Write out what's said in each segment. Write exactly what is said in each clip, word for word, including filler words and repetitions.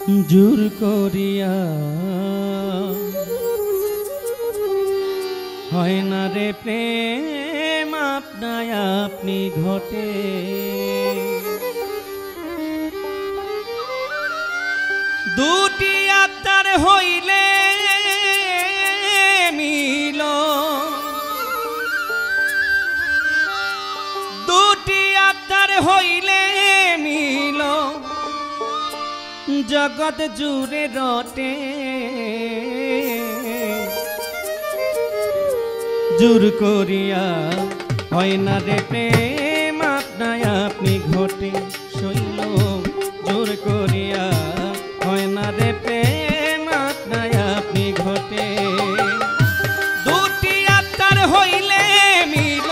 জোর করিয়া হয় না রে প্রেম আপনায় আপনি ঘটে। দুটি আত্মার হইলে মিল, দুটি আত্মার হইলে মিল জগৎ জুড়ে রটে। জোর করিয়া হয় না রে প্রেম আপনায় আপনি ঘটে। শৈল জোর করিয়া হয় না রে প্রেম আপনায় আপনি ঘটে। দুটি আত্মার হইলে মিল,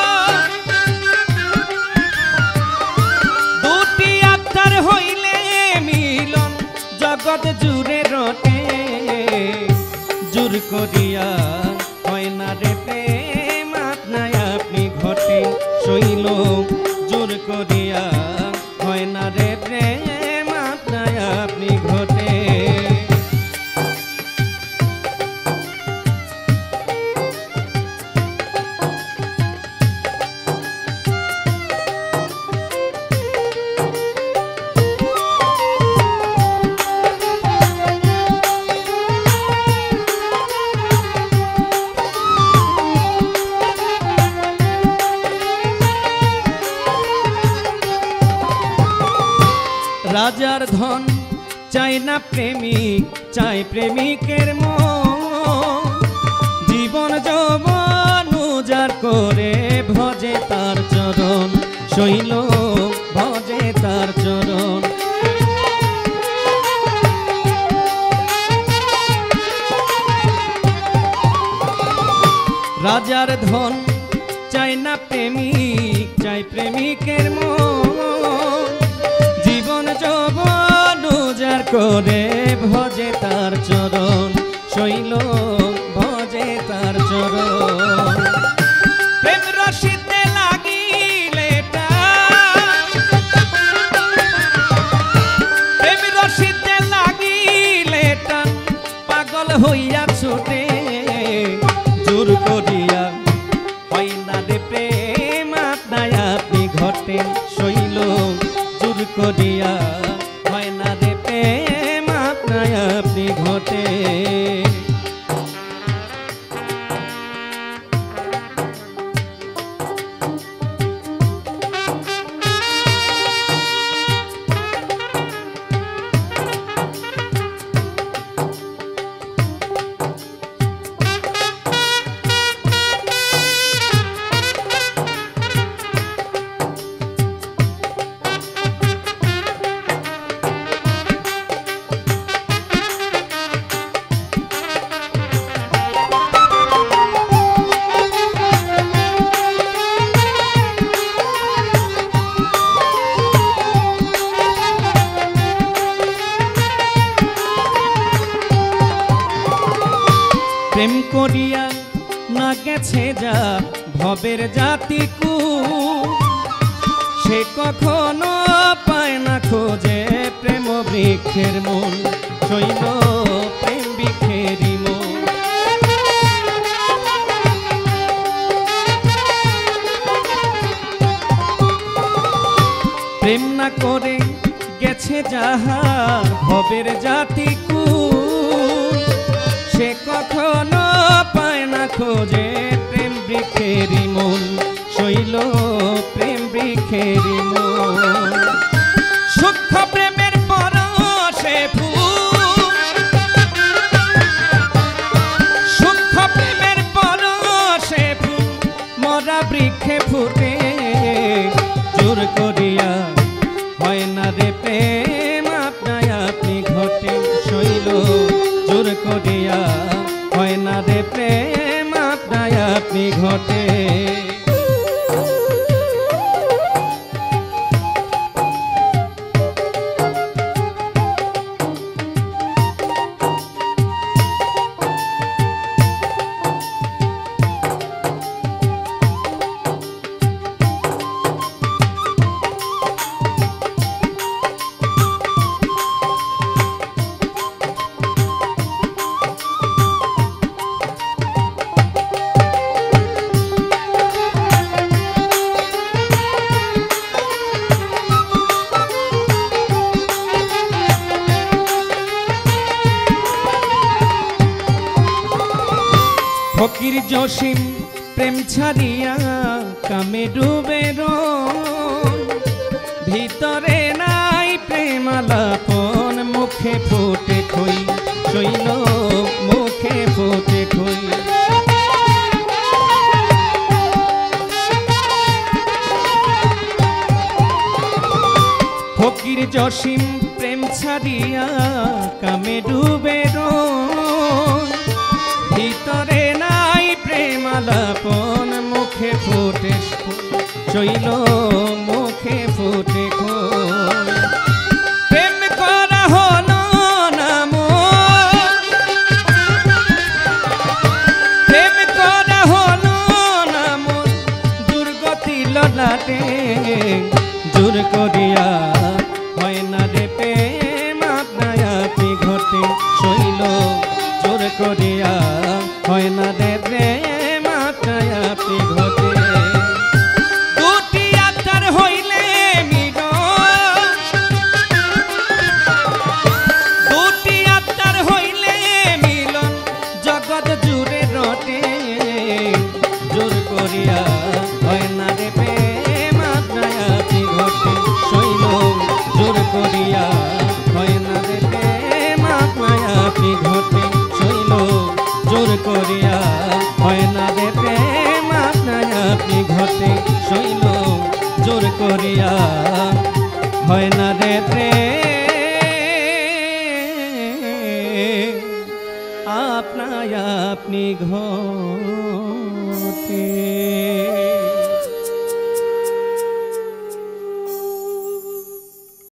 দুটি আত্মার হইলে মিলন জগৎ জুড়ে রটে। জোর করিয়া হয় না রে প্রেম আপনায় আপনি ঘটে। শৈল জোর করিয়া হয় না রে প্রেম আপনায় আপনি ঘটে। রাজার ধন চাই না প্রেমিক, চাই প্রেমিকের মন। জীবন যৌবন উজাড় করে ভজে তার চরণ। শৈল ভজে তার চরণ। রাজার ধন চাই না প্রেমিক, চাই প্রেমিকের মন। জীবন যৌবন উজাড় করে ভজে তার চরণ। শৈল ভজে তার চরণ। প্রেম রসিতে লাগিলে টান, প্রেম রসিতে লাগিলে টান পাগল হইয়া ছুটে। জোর করিয়া হয় না রে প্রেম আপনায় আপনি ঘটে। শৈল জোর করিয়া হয় না রে প্রেম আপনায় আপনি ঘটে। প্রেম করিয়া না গেছে যা ভবের জাতি কু, সে কখনো পায় না খোঁজে প্রেম বৃক্ষের মন। শৈল প্রেম বৃক্ষেরই মন। প্রেম না করে গেছে যাহার ভবের জাতি কু, সে কখনো পায় না খোঁজে প্রেম বৃক্ষেরই মন। শৈল প্রেম বৃক্ষেরই মন। সূক্ষ্ম প্রেমের পরশে ফুল, সূক্ষ্ম প্রেমের পরশে ফুল মরা বৃক্ষে ফুটে। জোর করিয়া হয় না রে প্রেম আপনায় আপনি ঘটে। শৈল জোর করিয়া হয় না রে প্রেম আপনায় আপনি ঘটে। ফকির জসিম প্রেম ছাড়িয়া কামে ডুবে ভিতরে নাই প্রেম আলাপন মুখে ফুটে খই শৈল মুখে ফুটে খই ফকির জসিম প্রেম ছাড়িয়া কামে ডুবে ভিতরে নাই প্রেম আলাপন মুখে ফুটে শৈল মুখে ফুটে খই প্রেম করা হলো না মোর প্রেম করা হলো না মোর দুর্গতি ললাটে জোর করিয়া হয় না রে প্রেম আপনায় আপনি ঘটে শৈল জোর করিয়া হয় না রে প্রেম আপনায় আপনি ঘটে দুটি আত্মার হইলে মিলন দুটি আত্মার হইলে মিলন জগৎ জুড়ে রটে জোর করিয়া হয় না রে প্রেম আপনায় আপনি ঘটে শৈল জোর করিয়া হয় না রে প্রেম আপনায় আপনি ঘটে শৈল জোর করিয়া হয় না রে প্রেম আপনায় আপনি ঘটে শৈল জোর করিয়া হয় না রে প্রেম আপনায় আপনি ঘটে।